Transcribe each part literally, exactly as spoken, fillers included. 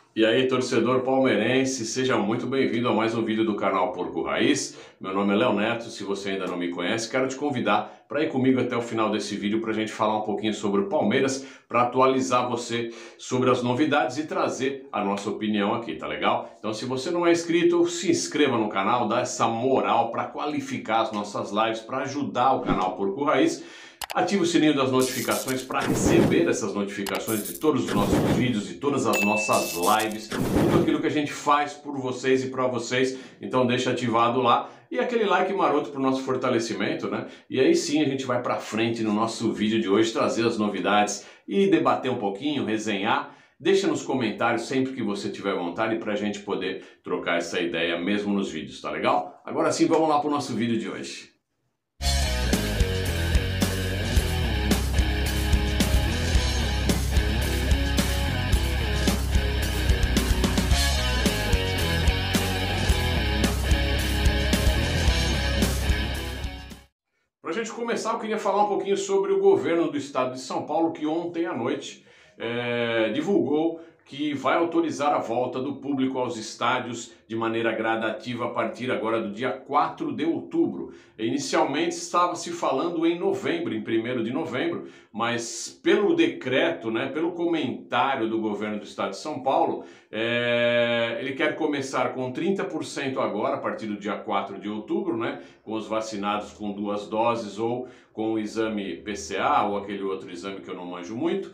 E aí, torcedor palmeirense, seja muito bem-vindo a mais um vídeo do canal Porco Raiz. Meu nome é Léo Neto, se você ainda não me conhece, quero te convidar para ir comigo até o final desse vídeo para a gente falar um pouquinho sobre o Palmeiras, para atualizar você sobre as novidades e trazer a nossa opinião aqui, tá legal? Então, se você não é inscrito, se inscreva no canal, dá essa moral para qualificar as nossas lives, para ajudar o canal Porco Raiz. Ative o sininho das notificações para receber essas notificações de todos os nossos vídeos, de todas as nossas lives, tudo aquilo que a gente faz por vocês e para vocês. Então deixa ativado lá e aquele like maroto para o nosso fortalecimento, né? E aí sim a gente vai para frente no nosso vídeo de hoje, trazer as novidades e debater um pouquinho, resenhar. Deixa nos comentários sempre que você tiver vontade para a gente poder trocar essa ideia mesmo nos vídeos, tá legal? Agora sim, vamos lá para o nosso vídeo de hoje. Para a gente começar, eu queria falar um pouquinho sobre o governo do estado de São Paulo, que ontem à noite é, divulgou que vai autorizar a volta do público aos estádios de maneira gradativa a partir agora do dia quatro de outubro. Inicialmente estava se falando em novembro, em primeiro de novembro, mas pelo decreto, né, pelo comentário do governo do estado de São Paulo, é, ele quer começar com trinta por cento agora, a partir do dia quatro de outubro, né, com os vacinados com duas doses ou com o exame P C A ou aquele outro exame que eu não manjo muito,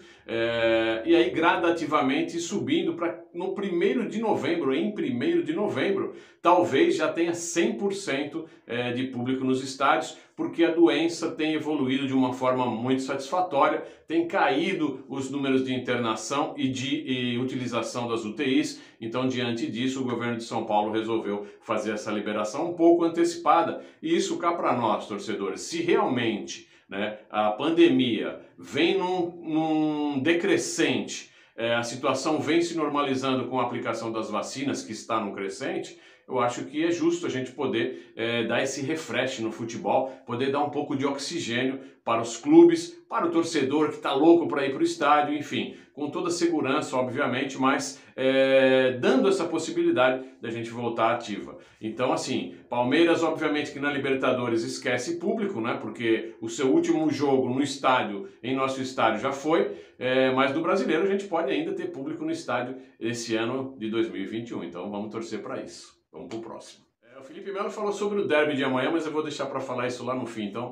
é, e aí gradativamente subindo para no primeiro de novembro, em primeiro de novembro, talvez já tenha cem por cento é, de público nos estádios, porque a doença tem evoluído de uma forma muito satisfatória, tem caído os números de internação e de e utilização das U T Is, então diante disso o governo de São Paulo resolveu fazer essa liberação um pouco antecipada, e isso cá para nós, torcedores, se realmente, né, a pandemia vem num, num decrescente, é, a situação vem se normalizando com a aplicação das vacinas, que está no crescente, eu acho que é justo a gente poder é, dar esse refresh no futebol, poder dar um pouco de oxigênio para os clubes, para o torcedor que está louco para ir para o estádio, enfim, com toda segurança, obviamente, mas é, dando essa possibilidade da gente voltar ativa. Então, assim, Palmeiras, obviamente que na Libertadores esquece público, né? Porque o seu último jogo no estádio, em nosso estádio, já foi, é, mas do brasileiro a gente pode ainda ter público no estádio esse ano de dois mil e vinte e um, então vamos torcer para isso. Vamos pro próximo. É, o Felipe Melo falou sobre o derby de amanhã, mas eu vou deixar para falar isso lá no fim, então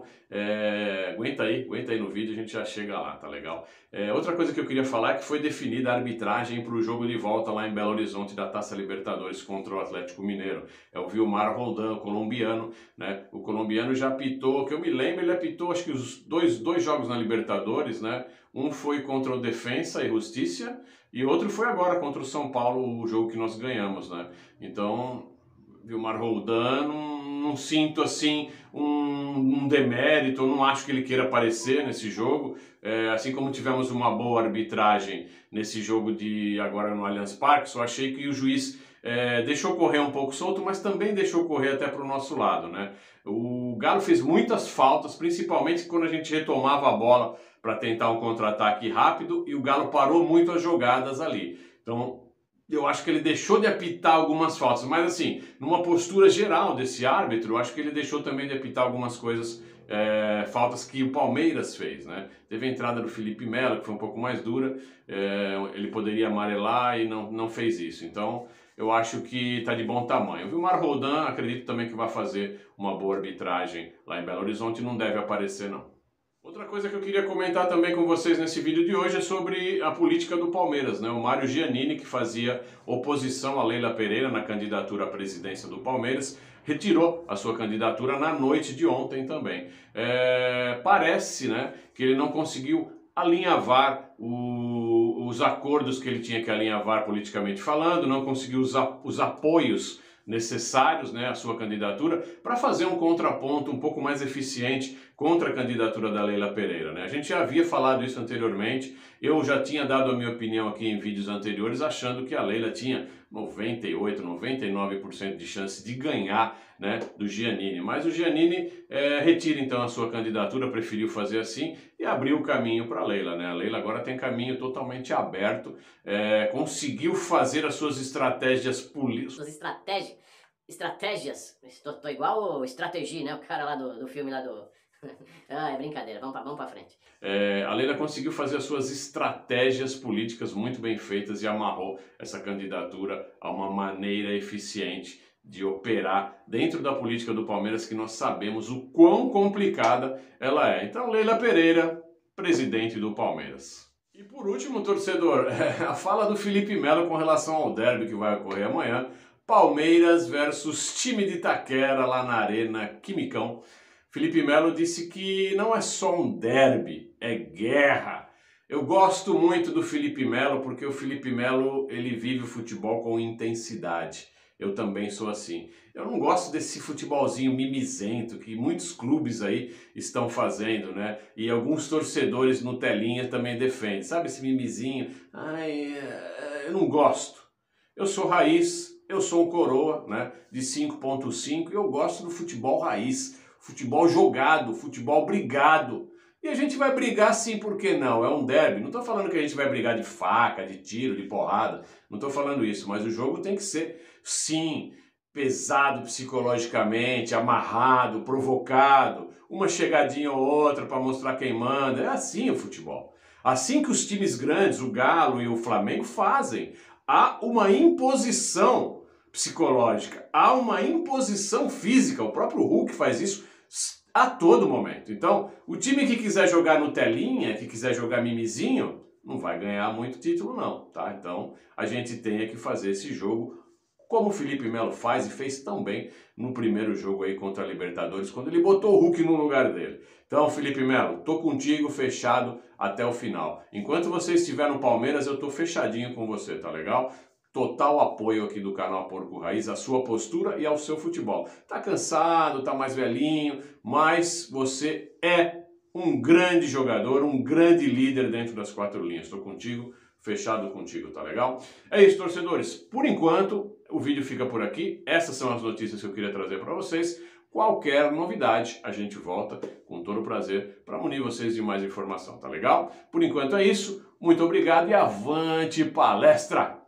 é, aguenta aí, aguenta aí no vídeo, a gente já chega lá, tá legal? É, outra coisa que eu queria falar é que foi definida a arbitragem para o jogo de volta lá em Belo Horizonte da Taça Libertadores contra o Atlético Mineiro. É o Vilmar Roldan, colombiano, né? O colombiano já apitou, que eu me lembro, ele apitou acho que os dois, dois jogos na Libertadores, né? Um foi contra o Defensa e Justiça e outro foi agora contra o São Paulo, o jogo que nós ganhamos, né? Então, Vilmar Roldan, não, não sinto assim um, um demérito, eu não acho que ele queira aparecer nesse jogo, é, assim como tivemos uma boa arbitragem nesse jogo de agora no Allianz Parque, só achei que o juiz é, deixou correr um pouco solto, mas também deixou correr até para o nosso lado, né? O Galo fez muitas faltas, principalmente quando a gente retomava a bola para tentar um contra-ataque rápido e o Galo parou muito as jogadas ali. Então, eu acho que ele deixou de apitar algumas faltas, mas assim, numa postura geral desse árbitro, eu acho que ele deixou também de apitar algumas coisas, é, faltas que o Palmeiras fez, né? Teve a entrada do Felipe Melo, que foi um pouco mais dura, é, ele poderia amarelar e não, não fez isso, então eu acho que está de bom tamanho. O Vilmar Roldan, acredito também que vai fazer uma boa arbitragem lá em Belo Horizonte, não deve aparecer não. Outra coisa que eu queria comentar também com vocês nesse vídeo de hoje é sobre a política do Palmeiras, né? O Mário Giannini, que fazia oposição a Leila Pereira na candidatura à presidência do Palmeiras, retirou a sua candidatura na noite de ontem também. É, parece, né, que ele não conseguiu alinhavar o, os acordos que ele tinha que alinhavar politicamente falando, não conseguiu os, os apoios necessários, né, à sua candidatura para fazer um contraponto um pouco mais eficiente contra a candidatura da Leila Pereira, né? A gente já havia falado isso anteriormente, eu já tinha dado a minha opinião aqui em vídeos anteriores, achando que a Leila tinha noventa e oito, noventa e nove por cento de chance de ganhar, né, do Giannini. Mas o Giannini é, retira então a sua candidatura, preferiu fazer assim e abriu o caminho para a Leila, né? A Leila agora tem caminho totalmente aberto, é, conseguiu fazer as suas estratégias políticas. Suas estratégias, estratégias, tô, tô igual o Strategy, né? O cara lá do, do filme lá do... ah, é brincadeira, vamos pra, vamos pra frente. É, a Leila conseguiu fazer as suas estratégias políticas muito bem feitas e amarrou essa candidatura a uma maneira eficiente de operar dentro da política do Palmeiras, que nós sabemos o quão complicada ela é. Então, Leila Pereira, presidente do Palmeiras. E por último, torcedor, a fala do Felipe Melo com relação ao derby que vai ocorrer amanhã, Palmeiras versus time de Itaquera lá na Arena Quimicão. Felipe Melo disse que não é só um derby, é guerra. Eu gosto muito do Felipe Melo porque o Felipe Melo ele vive o futebol com intensidade. Eu também sou assim. Eu não gosto desse futebolzinho mimizento que muitos clubes aí estão fazendo, né? E alguns torcedores no telinha também defendem. Sabe esse mimizinho? Ai, eu não gosto. Eu sou raiz, eu sou um coroa, né? De cinco ponto cinco e eu gosto do futebol raiz. Futebol jogado, futebol brigado. E a gente vai brigar sim, por que não? É um derby. Não estou falando que a gente vai brigar de faca, de tiro, de porrada. Não estou falando isso, mas o jogo tem que ser, sim, pesado psicologicamente, amarrado, provocado. Uma chegadinha ou outra para mostrar quem manda. É assim o futebol. Assim que os times grandes, o Galo e o Flamengo, fazem. Há uma imposição psicológica, há uma imposição física. O próprio Hulk faz isso a todo momento. Então, o time que quiser jogar no telinha, que quiser jogar mimizinho, não vai ganhar muito título não, tá? Então, a gente tem que fazer esse jogo como o Felipe Melo faz e fez tão bem no primeiro jogo aí contra a Libertadores, quando ele botou o Hulk no lugar dele. Então, Felipe Melo, tô contigo, fechado até o final. Enquanto você estiver no Palmeiras, eu tô fechadinho com você, tá legal? Total apoio aqui do canal Porco Raiz, à sua postura e ao seu futebol. Tá cansado, tá mais velhinho, mas você é um grande jogador, um grande líder dentro das quatro linhas. Estou contigo, fechado contigo, tá legal? É isso, torcedores. Por enquanto, o vídeo fica por aqui. Essas são as notícias que eu queria trazer para vocês. Qualquer novidade, a gente volta com todo o prazer para munir vocês de mais informação, tá legal? Por enquanto é isso. Muito obrigado e avante palestra!